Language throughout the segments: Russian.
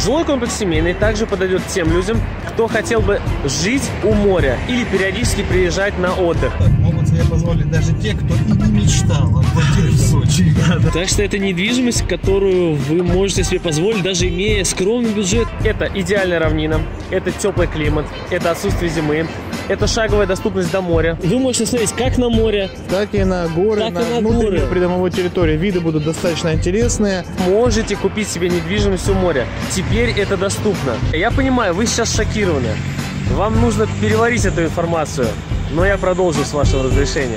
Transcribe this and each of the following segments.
Жилой комплекс семейный также подойдет тем людям, кто хотел бы жить у моря или периодически приезжать на отдых. Могут себе позволить даже те, кто и не мечтал о квартире в Сочи. Так что это недвижимость, которую вы можете себе позволить, даже имея скромный бюджет. Это идеальная равнина, это теплый климат, это отсутствие зимы, это шаговая доступность до моря. Вы можете смотреть как на море, так и на горы, на внутренней придомовой территории. Виды будут достаточно интересные. Можете купить себе недвижимость у моря. Теперь это доступно. Я понимаю, вы сейчас шокированы. Вам нужно переварить эту информацию. Но я продолжу с вашего разрешения.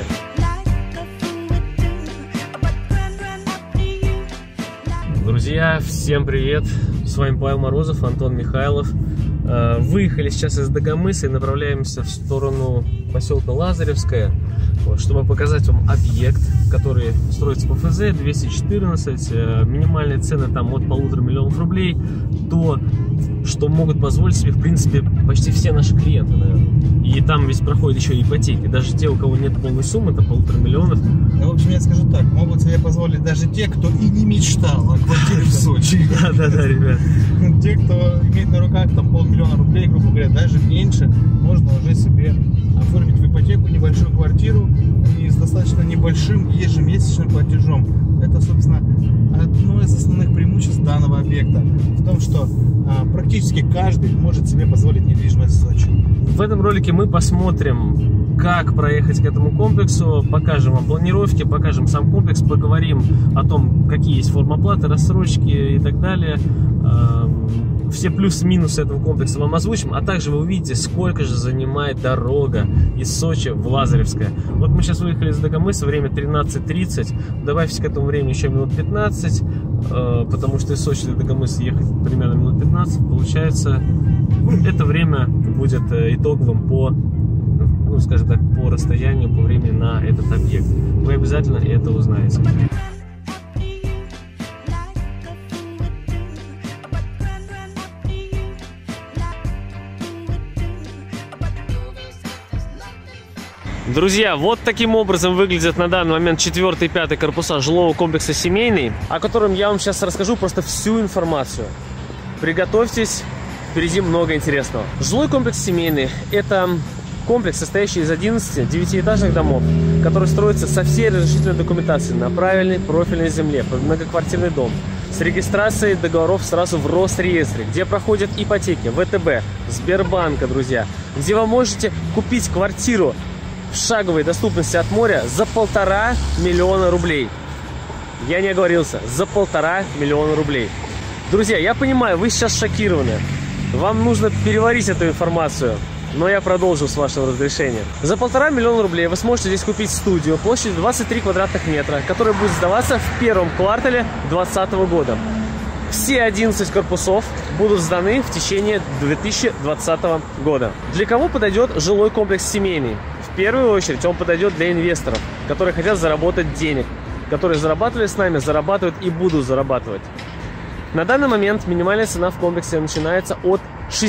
Друзья, всем привет! С вами Павел Морозов, Антон Михайлов. Выехали сейчас из Дагомыса и направляемся в сторону поселка Лазаревское, чтобы показать вам объект, который строится по ФЗ 214. Минимальные цены там от 1,5 миллиона рублей. То, что могут позволить себе, в принципе, почти все наши клиенты, наверное. И там ведь проходят еще ипотеки. Даже те, у кого нет полной суммы, это 1,5 миллиона. Ну, в общем, я скажу так, могут себе позволить даже те, кто и не мечтал о квартире в Сочи. Да, ребят. Те, кто имеет на руках там 500 000 рублей, грубо говоря, даже меньше, можно уже себе оформить в ипотеку небольшую квартиру и с достаточно небольшим ежемесячным платежом. Это, собственно, одно из основных преимуществ данного объекта в том, что практически каждый может себе позволить недвижимость в Сочи. В этом ролике мы посмотрим, как проехать к этому комплексу, покажем вам планировки, покажем сам комплекс, поговорим о том, какие есть формы оплаты, рассрочки и так далее. Все плюсы-минусы этого комплекса вам озвучим, а также вы увидите, сколько же занимает дорога из Сочи в Лазаревское. Вот мы сейчас выехали из Дагомыса, время 13:30, добавьте к этому времени еще минут 15, потому что из Сочи до Дагомыса ехать примерно минут 15, получается, это время будет итоговым по, ну, скажем так, по расстоянию, по времени на этот объект. Вы обязательно это узнаете. Друзья, вот таким образом выглядят на данный момент 4 и 5 корпуса жилого комплекса «Семейный», о котором я вам сейчас расскажу просто всю информацию. Приготовьтесь, впереди много интересного. Жилой комплекс «Семейный» – это комплекс, состоящий из 11 девятиэтажных домов, который строится со всей разрешительной документацией на правильной профильной земле, под многоквартирный дом, с регистрацией договоров сразу в Росреестре, где проходят ипотеки ВТБ, Сбербанка, друзья, где вы можете купить квартиру в шаговой доступности от моря за 1,5 миллиона рублей. Я не оговорился, за 1,5 миллиона рублей. Друзья, я понимаю, вы сейчас шокированы. Вам нужно переварить эту информацию, но я продолжу с вашего разрешения. За 1,5 миллиона рублей вы сможете здесь купить студию площадью 23 квадратных метра, которая будет сдаваться в первом квартале 2020 года. Все 11 корпусов будут сданы в течение 2020 года. Для кого подойдет жилой комплекс «Семейный»? В первую очередь он подойдет для инвесторов, которые хотят заработать денег, которые зарабатывали с нами, зарабатывают и будут зарабатывать. На данный момент минимальная цена в комплексе начинается от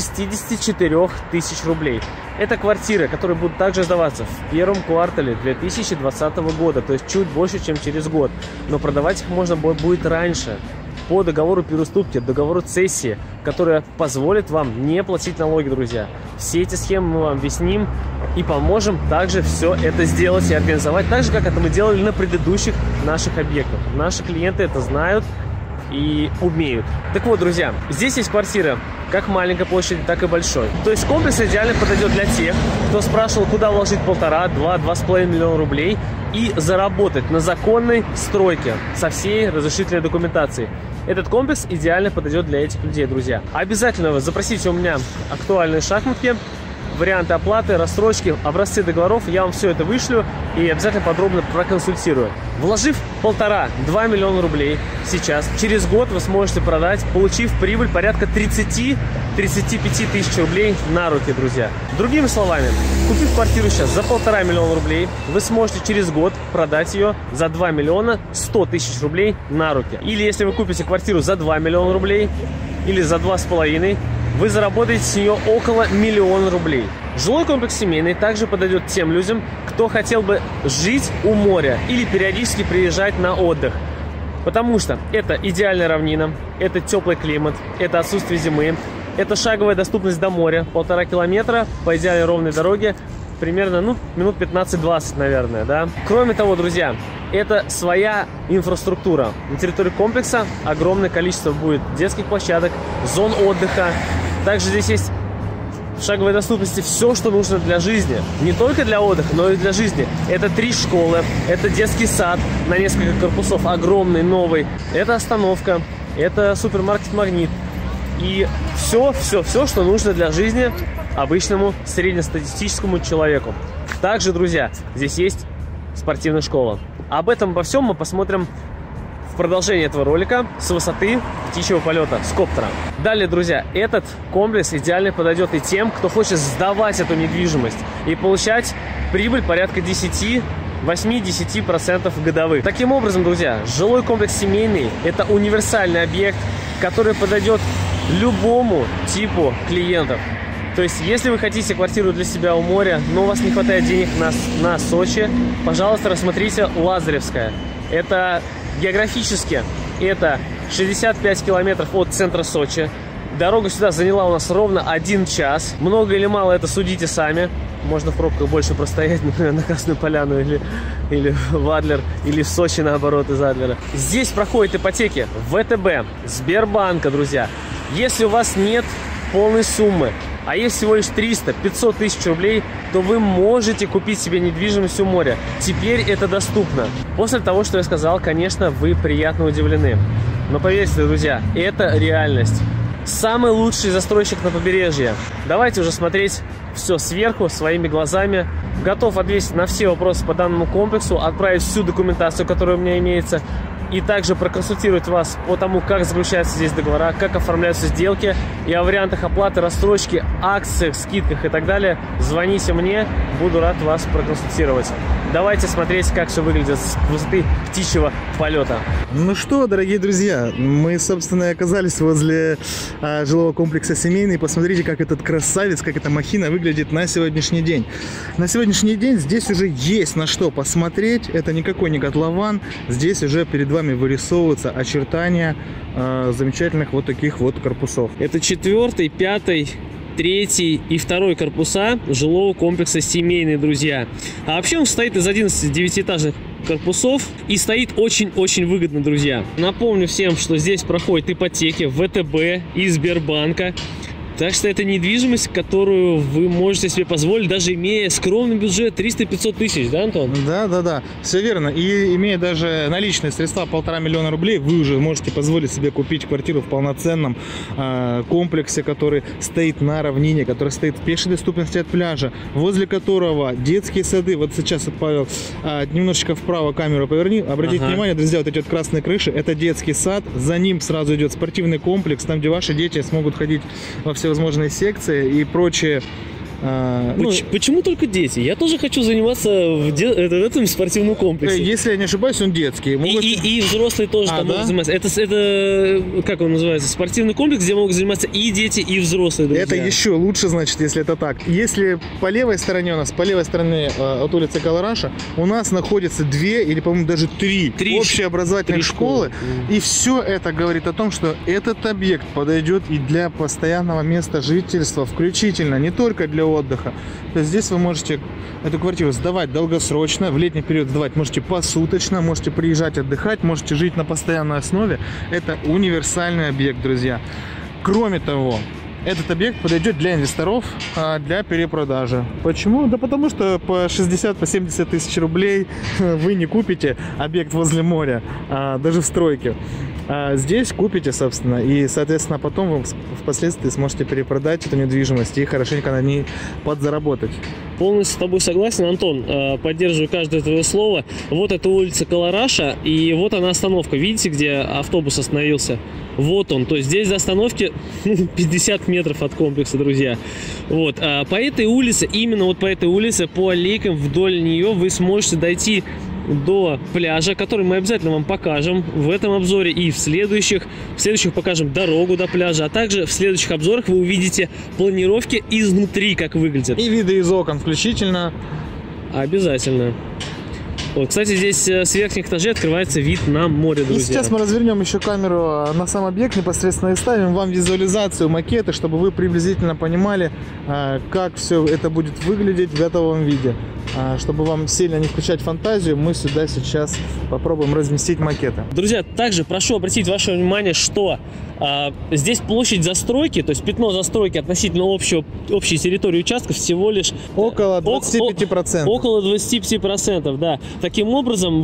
64 тысяч рублей. Это квартиры, которые будут также сдаваться в первом квартале 2020 года, то есть чуть больше, чем через год. Но продавать их можно будет раньше, по договору переуступки, договору цессии, которая позволит вам не платить налоги, друзья. Все эти схемы мы вам объясним и поможем также все это сделать и организовать, так же, как это мы делали на предыдущих наших объектах. Наши клиенты это знают и умеют. Так вот, друзья, здесь есть квартира как маленькой площади, так и большой. То есть комплекс идеально подойдет для тех, кто спрашивал, куда вложить 1,5, 2, 2,5 миллиона рублей и заработать на законной стройке со всей разрешительной документацией. Этот комплекс идеально подойдет для этих людей, друзья. Обязательно вы запросите у меня актуальные шахматки, варианты оплаты, рассрочки, образцы договоров. Я вам все это вышлю и обязательно подробно проконсультирую. Вложив 1,5-2 миллиона рублей сейчас, через год вы сможете продать, получив прибыль порядка 30-35 тысяч рублей на руки, друзья. Другими словами, купив квартиру сейчас за 1,5 миллиона рублей, вы сможете через год продать ее за 2 миллиона 100 тысяч рублей на руки. Или если вы купите квартиру за 2 миллиона рублей или за 2,5, вы заработаете с нее около 1 миллиона рублей. Жилой комплекс «Семейный» также подойдет тем людям, кто хотел бы жить у моря или периодически приезжать на отдых. Потому что это идеальная равнина, это теплый климат, это отсутствие зимы, это шаговая доступность до моря, 1,5 километра по идеальной ровной дороге, примерно, ну, минут 15-20, наверное, да. Кроме того, друзья, это своя инфраструктура. На территории комплекса огромное количество будет детских площадок, зон отдыха. Также здесь есть в шаговой доступности все, что нужно для жизни. Не только для отдыха, но и для жизни. Это 3 школы, это детский сад на несколько корпусов, огромный, новый. Это остановка, это супермаркет «Магнит». И все, что нужно для жизни обычному среднестатистическому человеку. Также, друзья, здесь есть спортивная школа. Об этом обо всем мы посмотрим в продолжении этого ролика с высоты птичьего полета, с коптера. Далее, друзья, этот комплекс идеально подойдет и тем, кто хочет сдавать эту недвижимость и получать прибыль порядка 8-10% годовых. Таким образом, друзья, жилой комплекс семейный – это универсальный объект, который подойдет любому типу клиентов. То есть, если вы хотите квартиру для себя у моря, но у вас не хватает денег на Сочи, пожалуйста, рассмотрите Лазаревское. Это географически, это 65 километров от центра Сочи. Дорога сюда заняла у нас ровно 1 час. Много или мало, это судите сами. Можно в пробках больше простоять, например, на Красную Поляну или в Адлер, или в Сочи, наоборот, из Адлера. Здесь проходят ипотеки ВТБ, Сбербанка, друзья. Если у вас нет полной суммы, а есть всего лишь 300-500 тысяч рублей, то вы можете купить себе недвижимость у моря. Теперь это доступно. После того, что я сказал, конечно, вы приятно удивлены. Но поверьте, друзья, это реальность. Самый лучший застройщик на побережье. Давайте уже смотреть все сверху, своими глазами. Готов ответить на все вопросы по данному комплексу, отправить всю документацию, которая у меня имеется, и также проконсультировать вас по тому, как заключаются здесь договора, как оформляются сделки, и о вариантах оплаты, рассрочки, акциях, скидках и так далее. Звоните мне, буду рад вас проконсультировать. Давайте смотреть, как все выглядит с высоты птичьего полета. Ну что, дорогие друзья, мы, собственно, и оказались возле жилого комплекса «Семейный». Посмотрите, как этот красавец, как эта махина выглядит на сегодняшний день. На сегодняшний день здесь уже есть на что посмотреть. Это никакой не котлован. Здесь уже перед вами вырисовываются очертания замечательных вот таких вот корпусов. Это 4-й, 5-й, 3-й и 2-й корпуса жилого комплекса «Семейный», друзья. А вообще он состоит из 11 девятиэтажных корпусов и стоит очень-очень выгодно, друзья. Напомню всем, что здесь проходят ипотеки ВТБ и Сбербанка. Так что это недвижимость, которую вы можете себе позволить, даже имея скромный бюджет 300-500 тысяч, да, Антон? Да, все верно. И имея даже наличные средства 1,5 миллиона рублей, вы уже можете позволить себе купить квартиру в полноценном комплексе, который стоит на равнине, который стоит в пешей доступности от пляжа, возле которого детские сады. Вот сейчас, Павел, немножечко вправо камеру поверни. Обратите внимание, друзья, вот эти вот красные крыши, это детский сад. За ним сразу идет спортивный комплекс, там, где ваши дети смогут ходить во все возможные секции и прочие. Почему только дети? Я тоже хочу заниматься в этом спортивном комплексе. Если я не ошибаюсь, он детский. И взрослые тоже там могут заниматься. Это, как он называется, спортивный комплекс, где могут заниматься и дети, и взрослые, друзья. Это еще лучше, значит, если это так. Если по левой стороне у нас, по левой стороне от улицы Калараша, у нас находится 2 или, по-моему, даже 3 общеобразовательных школы. И все это говорит о том, что этот объект подойдет и для постоянного места жительства, включительно, не только для отдыха. То есть здесь вы можете эту квартиру сдавать долгосрочно, в летний период сдавать можете посуточно, можете приезжать отдыхать, можете жить на постоянной основе. Это универсальный объект, друзья. Кроме того, этот объект подойдет для инвесторов, для перепродажи. Почему? Да потому что по 60-70 тысяч рублей вы не купите объект возле моря, даже в стройке. Здесь купите, собственно, и, соответственно, потом вы впоследствии сможете перепродать эту недвижимость и хорошенько на ней подзаработать. Полностью с тобой согласен, Антон, поддерживаю каждое твое слово. Вот это улица Калараша, и вот она остановка. Видите, где автобус остановился? Вот он, то есть здесь до остановки 50 метров от комплекса, друзья. Вот, по этой улице, именно вот по этой улице, по аллейкам вдоль нее вы сможете дойти до пляжа, который мы обязательно вам покажем в этом обзоре и в следующих. В следующих покажем дорогу до пляжа, а также в следующих обзорах вы увидите планировки изнутри, как выглядят. И виды из окон включительно. Обязательно. Вот, кстати, здесь с верхних этажей открывается вид на море, друзья. И сейчас мы развернем еще камеру на сам объект непосредственно и ставим вам визуализацию макета, чтобы вы приблизительно понимали, как все это будет выглядеть в готовом виде. Чтобы вам сильно не включать фантазию, мы сюда сейчас попробуем разместить макеты. Друзья, также прошу обратить ваше внимание, что здесь площадь застройки, то есть пятно застройки относительно общей территории участка всего лишь около 25%. Около 25%, да. Таким образом,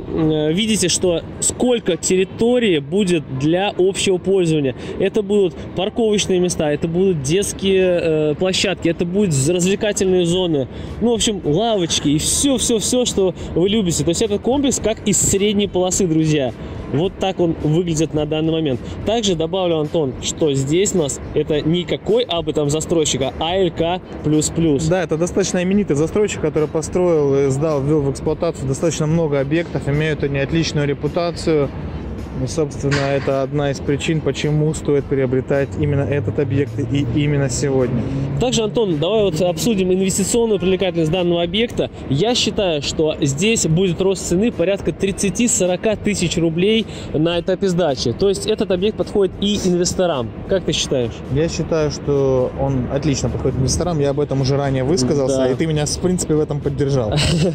вы видите, что сколько территории будет для общего пользования. Это будут парковочные места, это будут детские площадки, это будут развлекательные зоны, ну, в общем, лавочки и все, что вы любите. То есть этот комплекс как из средней полосы, друзья. Вот так он выглядит на данный момент. Также добавлю, Антон, что здесь у нас это не какой абы там застройщик, а АЛК++. Да, это достаточно именитый застройщик, который построил, сдал, ввел в эксплуатацию достаточно много объектов, имеют они отличную репутацию. И, собственно, это одна из причин, почему стоит приобретать именно этот объект и именно сегодня. Также, Антон, давай вот обсудим инвестиционную привлекательность данного объекта. Я считаю, что здесь будет рост цены порядка 30-40 тысяч рублей на этапе сдачи. То есть этот объект подходит и инвесторам. Как ты считаешь? Я считаю, что он отлично подходит инвесторам. Я об этом уже ранее высказался, да. И ты меня, в принципе, в этом поддержал.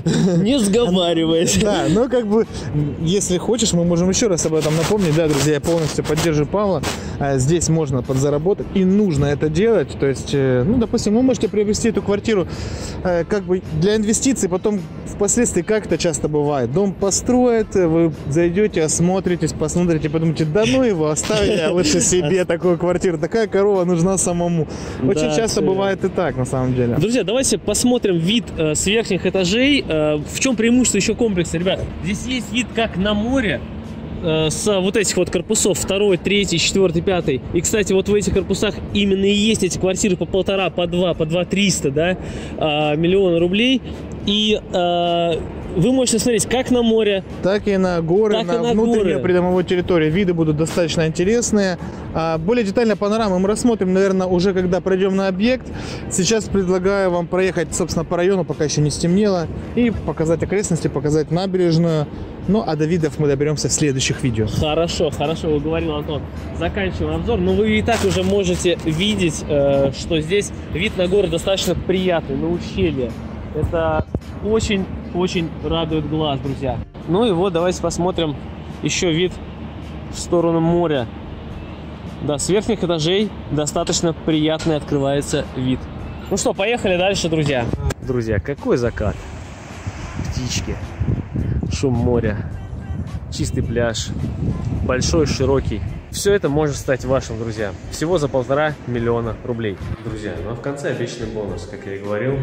Не сговариваясь. Да, но как бы, если хочешь, мы можем еще раз об этом напомнить. Да, друзья, я полностью поддерживаю Павла. Здесь можно подзаработать, и нужно это делать. То есть, ну, допустим, вы можете приобрести эту квартиру как бы для инвестиций, потом впоследствии, как это часто бывает, дом построят, вы зайдете, осмотритесь, посмотрите, подумаете, да ну его, оставить я лучше себе такую квартиру, такая корова нужна самому. Очень часто бывает и так, на самом деле. Друзья, давайте посмотрим вид с верхних этажей. В чем преимущество еще комплекса, ребят? Здесь есть вид как на море, с вот этих вот корпусов 2, 3, 4, 5. И, кстати, вот в этих корпусах именно и есть эти квартиры по 1,5, по 2, по 2 300, да, миллиона рублей. И вы можете смотреть как на море, так и на горы, так на и на внутреннюю горы. придомовую территорию. Виды будут достаточно интересные. Более детально панораму мы рассмотрим, наверное, уже когда пройдем на объект. Сейчас предлагаю вам проехать, собственно, по району, пока еще не стемнело, и показать окрестности, показать набережную. Ну, а до видов мы доберемся в следующих видео. Хорошо, вы говорил, Антон. Заканчиваем обзор. Но вы и так уже можете видеть, что здесь вид на горы достаточно приятный, на ущелье. Это очень радует глаз, друзья. Ну и вот давайте посмотрим еще вид в сторону моря. Да, с верхних этажей достаточно приятный открывается вид. Ну что, поехали дальше, друзья. Друзья, какой закат. Птички, шум моря, чистый пляж, большой, широкий. Все это может стать вашим, друзья. Всего за 1,5 миллиона рублей. Друзья, ну а в конце обещанный бонус, как я и говорил.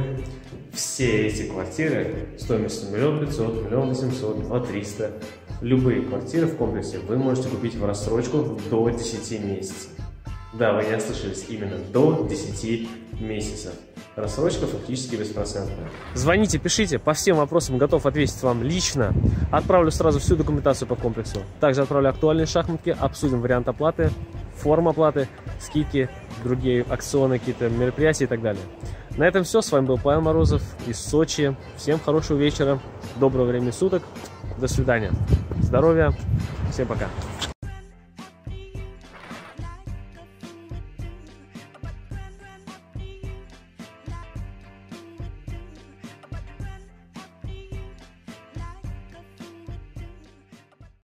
Все эти квартиры стоимостью 1 500 000, 1 800 000, 2 300. Любые квартиры в комплексе вы можете купить в рассрочку до 10 месяцев. Да, вы не ослышались, именно до 10 месяцев. Рассрочка фактически беспроцентная. Звоните, пишите, по всем вопросам готов ответить вам лично. Отправлю сразу всю документацию по комплексу. Также отправлю актуальные шахматки, обсудим вариант оплаты, форму оплаты, скидки, другие акционные какие-то мероприятия и так далее. На этом все. С вами был Павел Морозов из Сочи. Всем хорошего вечера, доброго времени суток. До свидания. Здоровья. Всем пока.